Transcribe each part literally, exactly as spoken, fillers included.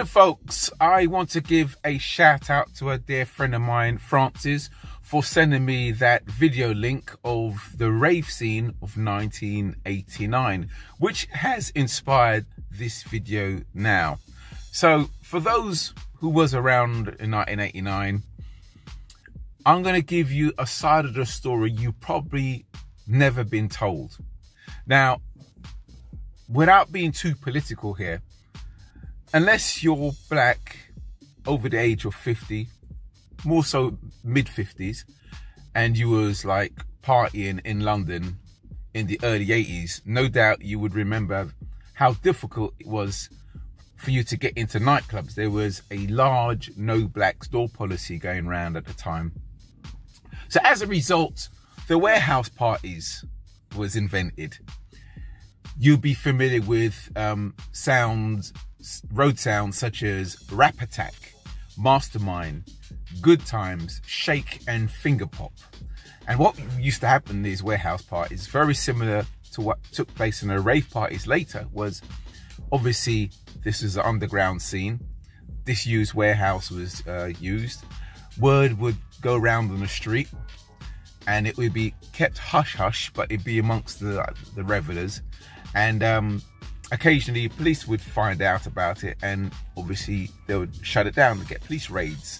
Morning folks, I want to give a shout out to a dear friend of mine, Francis, for sending me that video link of the rave scene of nineteen eighty-nine, which has inspired this video now. So for those who was around in nineteen eighty-nine, I'm going to give you a side of the story you probably never been told. Now, without being too political here, unless you're black, over the age of fifty, more so mid fifties, and you was like partying in London in the early eighties, no doubt you would remember how difficult it was for you to get into nightclubs. There was a large no blacks door policy going around at the time. So as a result, the warehouse parties was invented. You'll be familiar with um, sounds, road sounds such as Rap Attack, Mastermind, Good Times, Shake and Finger Pop. And what used to happen in these warehouse parties, very similar to what took place in the rave parties later, was obviously this is an underground scene. Disused warehouse was uh, used. Word would go around on the street and it would be kept hush hush, but it'd be amongst the, the revelers. And um, occasionally police would find out about it, and obviously they would shut it down to get police raids.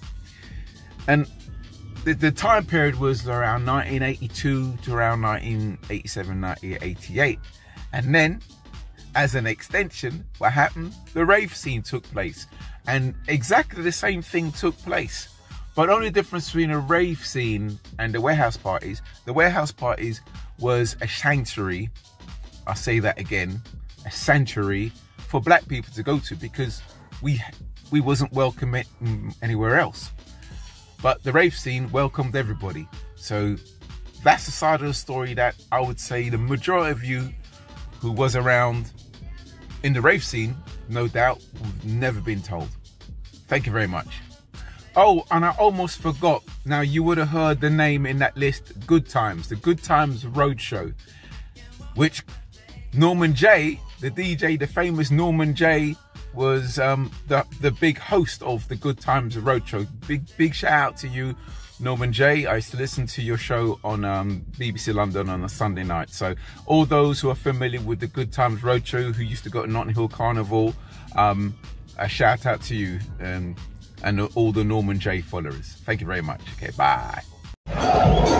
And the, the time period was around nineteen eighty-two to around nineteen eighty-seven, nineteen eighty-eight. And then, as an extension, what happened? The rave scene took place. And exactly the same thing took place. But only difference between a rave scene and the warehouse parties, the warehouse parties was a sanctuary, I'll say that again, a sanctuary for black people to go to, because we we wasn't welcome anywhere else. But the rave scene welcomed everybody. So that's the side of the story that I would say the majority of you who was around in the rave scene, no doubt, have never been told. Thank you very much. Oh, and I almost forgot. Now, you would have heard the name in that list, Good Times, the Good Times Roadshow, which Norman Jay, the D J, the famous Norman Jay, was um, the, the big host of the Good Times Roadshow. Big, big shout out to you, Norman Jay. I used to listen to your show on um, B B C London on a Sunday night. So all those who are familiar with the Good Times Roadshow, who used to go to Notting Hill Carnival, um, a shout out to you. Um, and all the Norman Jay followers. Thank you very much. Okay, bye.